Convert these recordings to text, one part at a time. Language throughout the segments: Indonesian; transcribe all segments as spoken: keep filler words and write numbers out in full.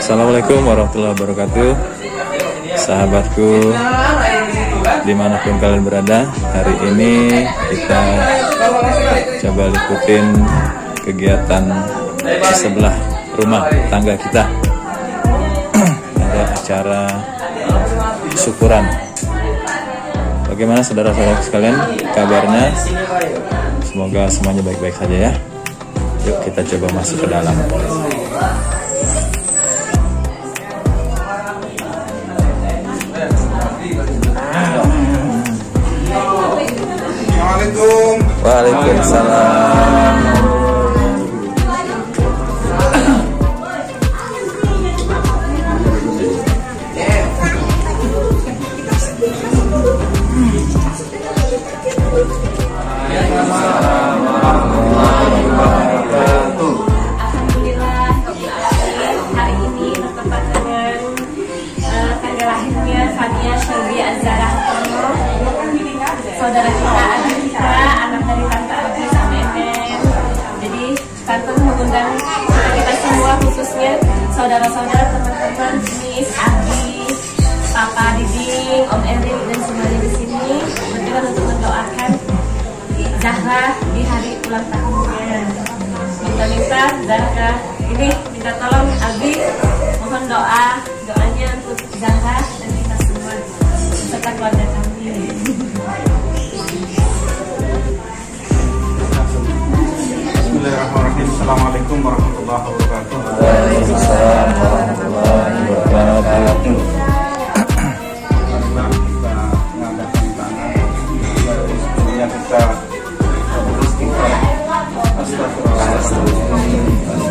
Assalamualaikum warahmatullahi wabarakatuh. Sahabatku dimanapun kalian berada, hari ini kita coba liputin kegiatan di sebelah rumah tangga kita. Ada acara syukuran. Bagaimana saudara-saudara sekalian kabarnya? Semoga semuanya baik-baik saja ya. Yuk kita coba masuk ke dalam. Assalamualaikum. Waalaikumsalam. Saudara kita, anak kita, anak dari Tante Abi sama Emen. Jadi Tante mengundang kita semua, khususnya saudara-saudara, teman-teman, Miss Abi, Papa Diding, Om Erin dan semuanya di sini berkenan untuk mendoakan Zahra di hari ulang tahunnya. Minta-minta Zahra ini minta tolong Abi, mohon doa doanya untuk Zahra dan kita semua serta keluarga kami. Bismillahirrahmanirrahim. Assalamualaikum warahmatullahi wabarakatuh. Waalaikumsalam warahmatullahi wabarakatuh. Marilah kita mengadakan tangan. Sebelumnya kita beristighfar. Astagfirullahaladzim.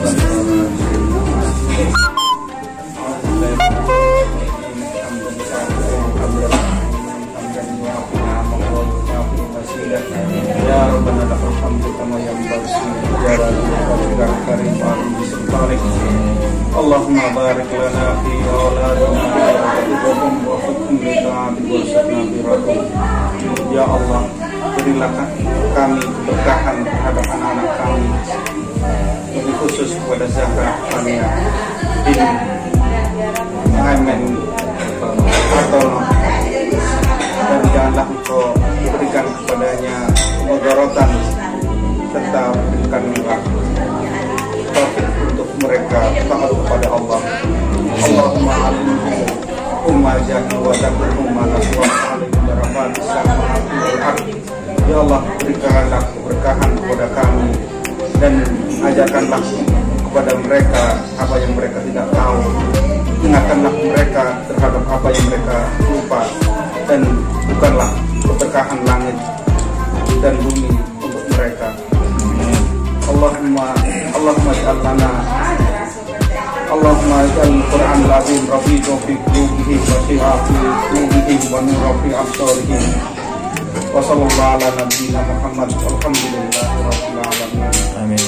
Ya Rabbana lakal hamdu kama yanbaghi lijalali karim bismillahik. Allahumma barik lana fi auladina wa wafiqhum li ta'ati warzuqna birrahim. Ya Allah, berilah kami keberkahan terhadap anak-anak kami, lebih khusus kepada Zahra Fania bin Muhammad Hartono, dan janganlah engkau berikan kepadanya mudarotan, serta berikanlah taufik untuk mereka taat kepada Allah. Allahumma alimhu umma jahil wa takul umma naswa alim darafat sama. Ya Allah, berikanlah keberkahan kepada kami dan ajarkanlah kepada mereka apa yang mereka tidak tahu. Ingatkanlah mereka terhadap apa yang mereka lupa, dan bukanlah keberkahan langit dan bumi untuk mereka. Allahumma Allahumma ij'al lana Allahumma ij'al Qur'an al-azim rafiqa fi qulubihim wa shi'a fi qulubihim wa nura fi absarihim. Wa sallallahu ala nabiyyina Muhammad walhamdulillahi rabbil alamin. Amin.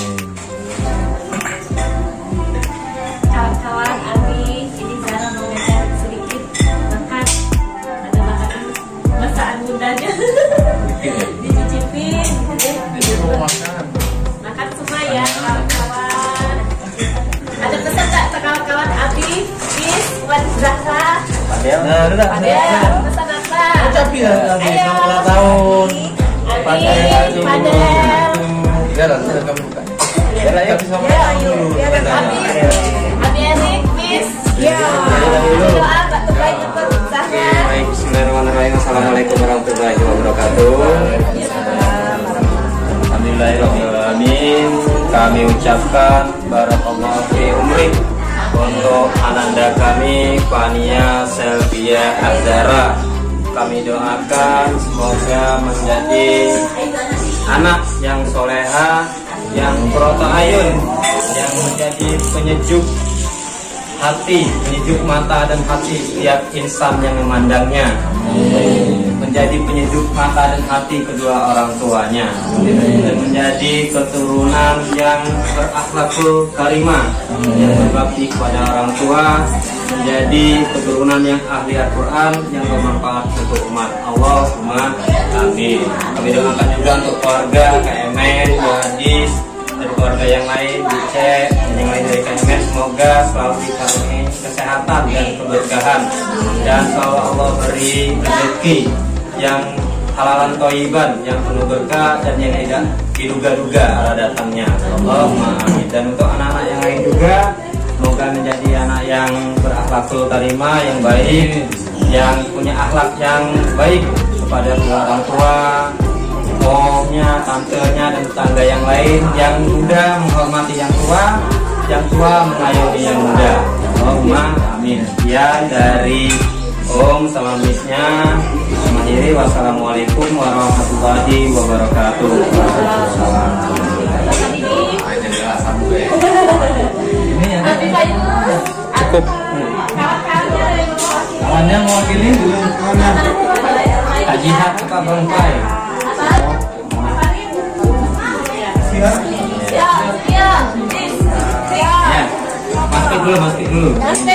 Kawan-kawan Abi, ini Zahra mau ngajak sedikit makan. Ada makanan masakan bundanya. Dicicipin. Makan semua ya kawan-kawan. Ada pesan tak kawan-kawan Abi, Miss, buat Zahra? Nah, Padel, pesan apa? Ucapin ya, Abi, Ayo, selamat ulang tahun. Abi, Padel. Biar sudah kamu buka. Biar ayo sama Ya, kamu ayo, dulu. biar Abi, Abi Erik, Miss. Ya. Doa terbaik untuk Zahra. Baik, bismillahirrahmanirrahim. Assalamualaikum warahmatullahi wabarakatuh. Alhamdulillahirrahmanirrahim. Kami ucapkan barakallahu fi umri untuk ananda kami Fania Selvia Azhara. Kami doakan semoga menjadi anak yang soleha, yang ayun, yang menjadi penyejuk hati, penyejuk mata dan hati setiap insan yang memandangnya, menjadi penyejuk mata dan hati kedua orang tuanya, dan menjadi keturunan yang berakhlakul karimah, yang berbakti kepada orang tua, menjadi keturunan yang ahli Al-Quran, yang bermanfaat untuk umat. Allahumma amin. Kami doakan juga untuk keluarga Kak Emen, Bu Hadis, dari keluarga yang lain, di C, dan yang lain dari K M S, semoga selalu dikaruniai kesehatan dan keberkahan, dan selalu Allah beri rezeki yang halalan thayyiban, yang penuh berkah dan yang tidak diduga-duga arah datangnya. Allahumma amin. Dan untuk anak-anak yang lain juga, semoga menjadi anak yang berakhlakul karimah, yang baik, yang punya akhlak yang baik kepada kedua orang tua, omnya, tantenya, dan tetangga yang lain. Yang muda menghormati yang tua, yang tua mengayomi yang muda. Allahumma amin. Sekian dari Om sama Misnya. Akhiri, wassalamualaikum warahmatullahi wabarakatuh. Ini ya. Cukup. Kawannya mewakili belum? Haji Hak apa Bangkai? Siap. Ya, masuk dulu, masuk dulu.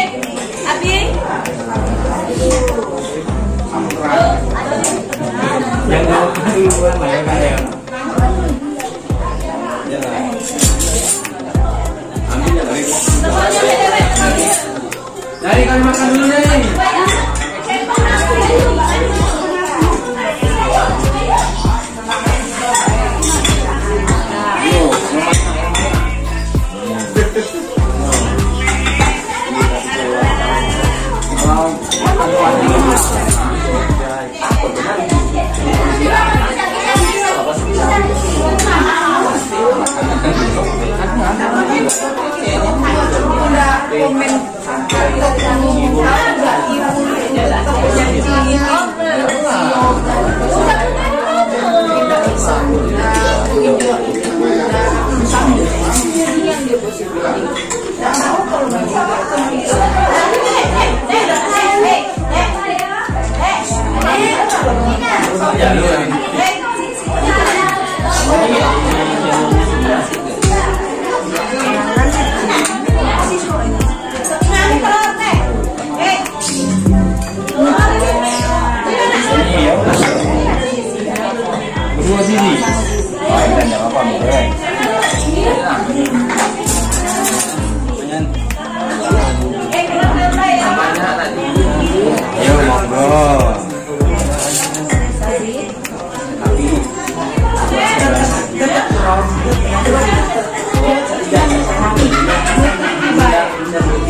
Yang duluan lah ya kan ya. Amin ya dari. Dari kan makan dulu nih. Berdua sini. Oh, ini enggak apa-apa, goreng. Ayo monggo.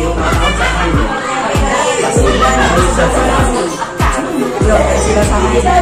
Sudah sampai.